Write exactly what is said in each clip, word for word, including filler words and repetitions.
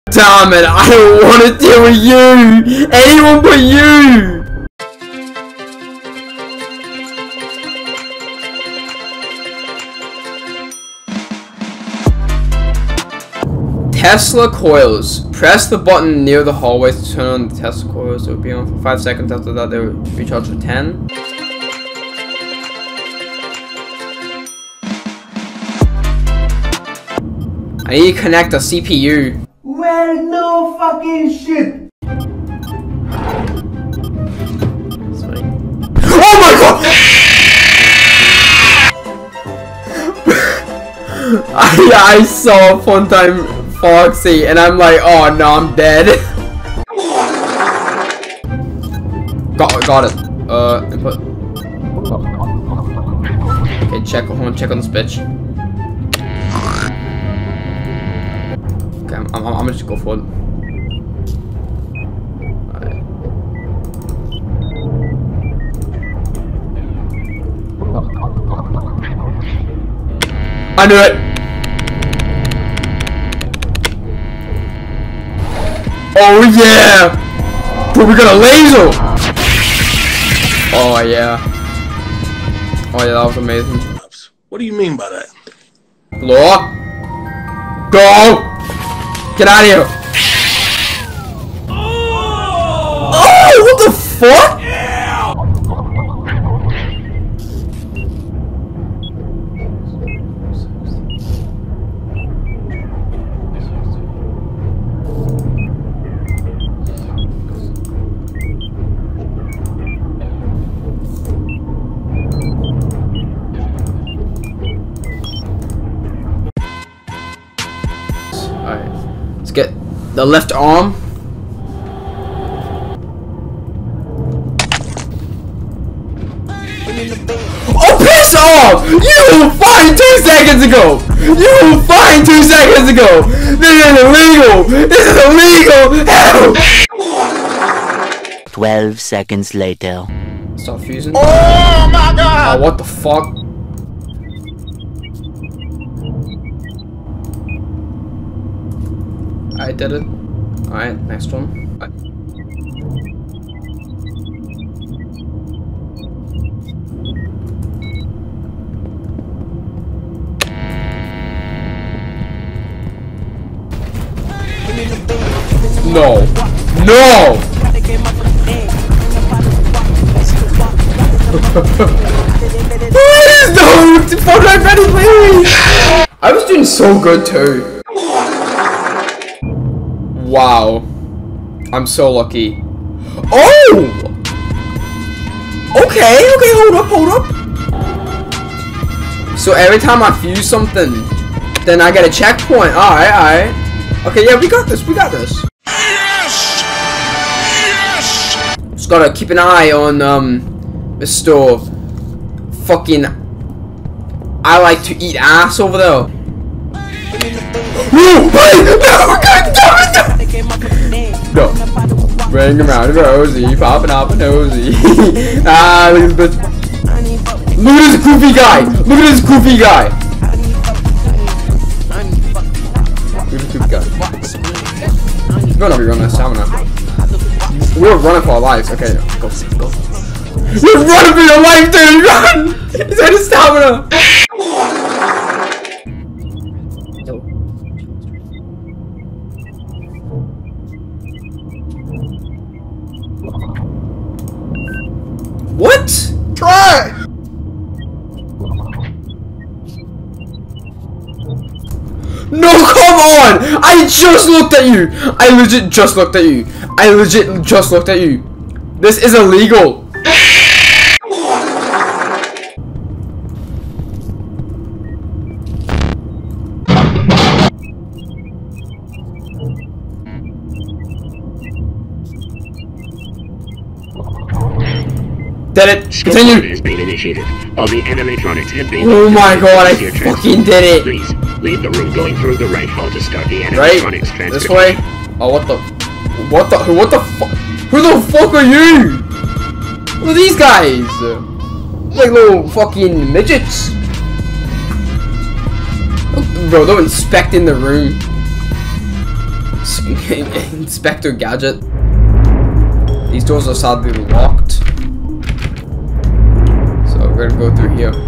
Damn it, I don't want to deal with you! Anyone but you! Tesla coils. Press the button near the hallway to turn on the Tesla coils. It will be on for five seconds. After that, they will recharge for ten. I need to connect a C P U. Well, no fucking shit. Sorry. Oh my god! I I saw Funtime Foxy and I'm like, oh no, I'm dead. got got it. Uh, input. Okay, check. Hold on, check on this bitch. Okay, I'm, I'm, I'm gonna just go for it. Alright. I knew it! Oh yeah! Bro, we got a laser! Oh yeah. Oh yeah, that was amazing. What do you mean by that? Hello? Go! Get out of here! Oh! What the fuck? Let's get the left arm. Oh, piss off! You were fine two seconds ago! You were fine two seconds ago! This is illegal! This is illegal! Help! Twelve seconds later. Stop fusing. Oh my god! Oh, what the fuck? I did it. Alright, next one. Bye. No. No! Please don't! Fortnite ready, please! I was doing so good too. Wow. I'm so lucky. Oh! Okay, okay, hold up, hold up. So every time I fuse something, then I get a checkpoint. Alright, alright. Okay, yeah, we got this, we got this. Yes! Yes! Just gotta keep an eye on, um, Mister Fucking... I like to eat ass over there. No! Wait! No! God damn it! No! Ring around Rosie, popping up a nosy. Ah, look at this. Look at this goofy guy! Look at this goofy guy! Look at this goofy guy. He's gonna be running out of stamina. We're running for our lives. Okay, go, go. You're running for your life, dude! Run! He's out of stamina! What? Try! No, come on! I just looked at you! I legit just looked at you. I legit just looked at you. This is illegal. Did it? Continue. Has been initiated. All the animatronics have been. Oh my god! I fucking did it. Please leave the room going through the right hall to start the animatronics Right? transfer. This way? Oh, what the? What the? What the fuck? Who the fuck are you? Who are these guys? Like little fucking midgets. Oh, bro, they're inspecting the room. Inspector Gadget. These doors are sadly locked. So we're gonna go through here.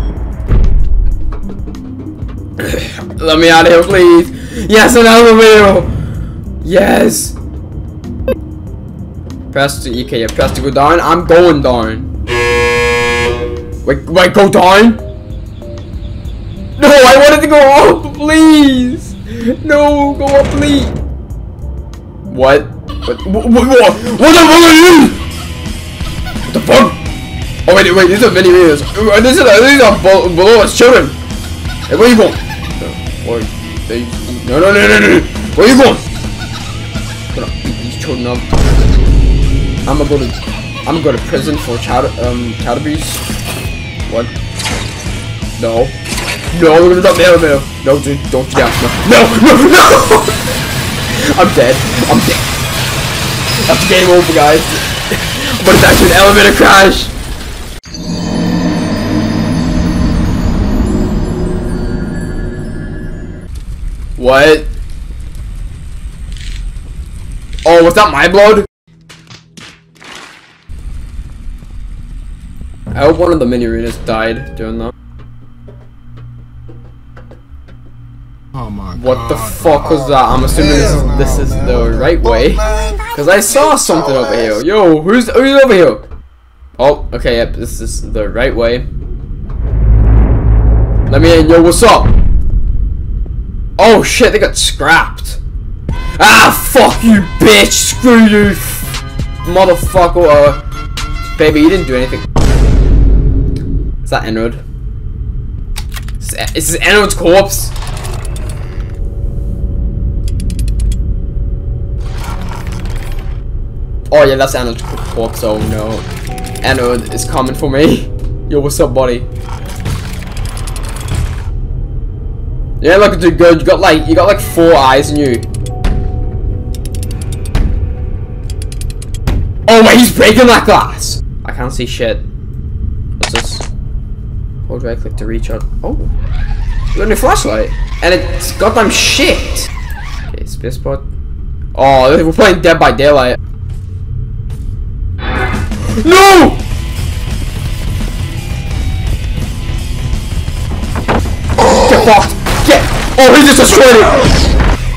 Let me out of here, please. Yes, an elevator. Yes. Press to E K. Press to go down. I'm going down. Wait, wait, go down? No, I wanted to go up, please. No, go up, please. What? What? What? What, what, what the fuck are you? What the fuck? Oh wait, wait. These are mini videos. This is these are below us children. Hey, where you going? No, they, no, no, no, no, no. Where you going? Gonna beat these children up. I'm gonna go to. I'm gonna go to prison for child um child abuse. What? No. No, we're gonna drop the elevator. No, dude, don't you down. No, no, no, no! I'm dead. I'm dead. That's game over, guys. I'm gonna die to an elevator crash. What? Oh, was that my blood? I hope one of the mini arenas died doing that. Oh my God. What the fuck was that? I'm assuming this is, this is the right way. Because I saw something over here. Yo, who's, who's over here? Oh, okay, yep, this is the right way. Let me in. Yo, what's up? Oh shit, they got scrapped. Ah, fuck you, bitch. Screw you, motherfucker. Uh, baby, you didn't do anything. Is that Enroad? Is this Enroad's corpse? Oh yeah, that's Enroad's corpse. Oh no, Enroad is coming for me. Yo, what's up, buddy? Yeah, looking too good. You got like, you got like four eyes in you. Oh wait, he's breaking that glass. I can't see shit. What's this? Hold right click to reach out. Oh, you got a new flashlight, and it's goddamn shit. Okay, spacebar. Oh, we're playing Dead by Daylight. No! Get fucked! Get! Oh, he just destroyed it!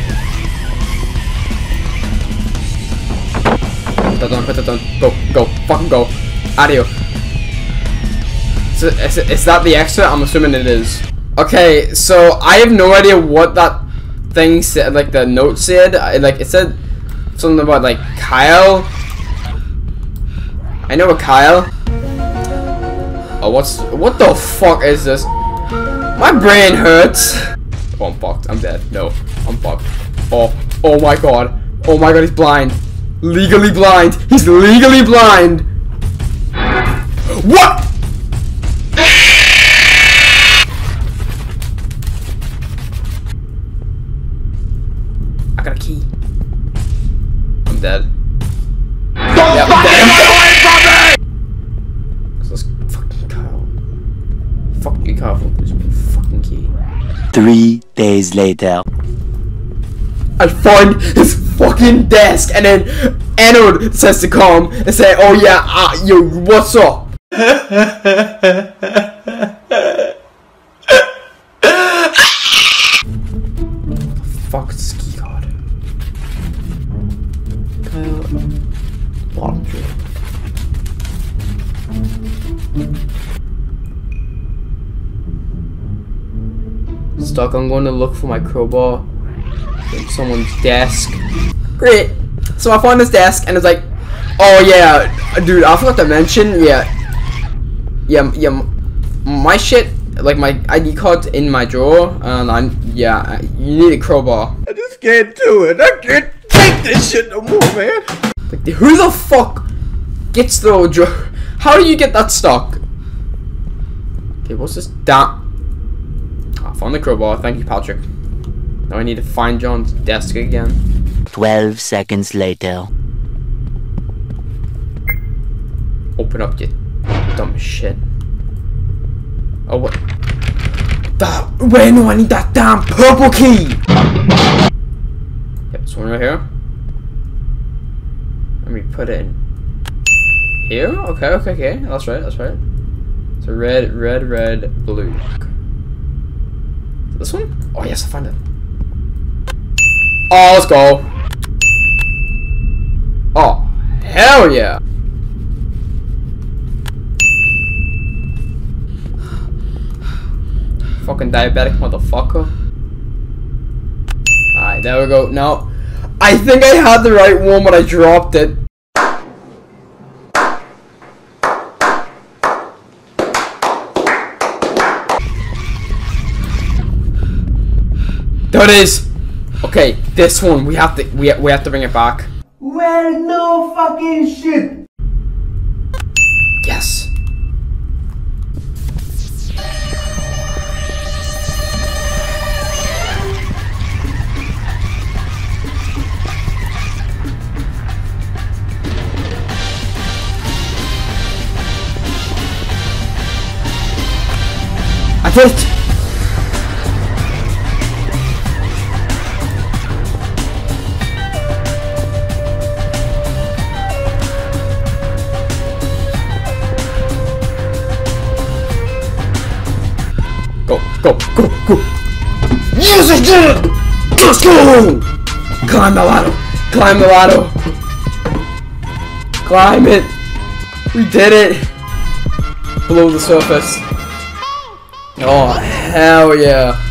Put that down, put that down. Go, go, fucking go. Out of here. So, is, is that the exit? I'm assuming it is. Okay, so I have no idea what that thing said, like the note said. I, like, it said something about, like, Kyle. I know a Kyle. Oh, what's, what the fuck is this? My brain hurts. Oh, I'm fucked. I'm dead. No, I'm fucked. Oh, oh my god. Oh my god, he's blind. Legally blind. He's legally blind. What? I got a key. I'm dead. Yeah, I'm dead. I'm dead. So let's fucking Kyle. Fuck you, Kyle. There's my fucking key. Three days later. I find his fucking desk, and then Enroad says to come and say, "Oh yeah, uh, yo, what's up?" Fuck this key card. Kyle, bottom drawer. Stuck. I'm going to look for my crowbar in someone's desk. Great. So I found this desk and it's like, oh yeah, dude, I forgot to mention, yeah, yeah, yeah, my shit, like my I D card's in my drawer, and I'm, yeah, you need a crowbar. I just can't do it. I can't take this shit no more, man. Like, who the fuck gets the drawer? How do you get that stuck? Okay, what's this? Damn. I found the crowbar. Thank you, Patrick. Now I need to find John's desk again. Twelve seconds later. Open up, you dumb shit. Oh, what? That. Wait, no, I need that damn purple key! Yep, This one right here. Let me put it in here. Okay, okay, okay. That's right, that's right. So red, red, red, blue. This one? Oh yes, I found it. Oh, let's go. Oh, hell yeah. Fucking diabetic motherfucker. Alright, there we go. Now, I think I had the right one, but I dropped it. There it is. Okay, this one we have to we we have to bring it back. Well, no fucking shit. Yes. I did it. Go, go, go, go! Yes, I did it! Let's go! Climb the ladder! Climb the ladder! Climb it! We did it! Below the surface. Oh, hell yeah!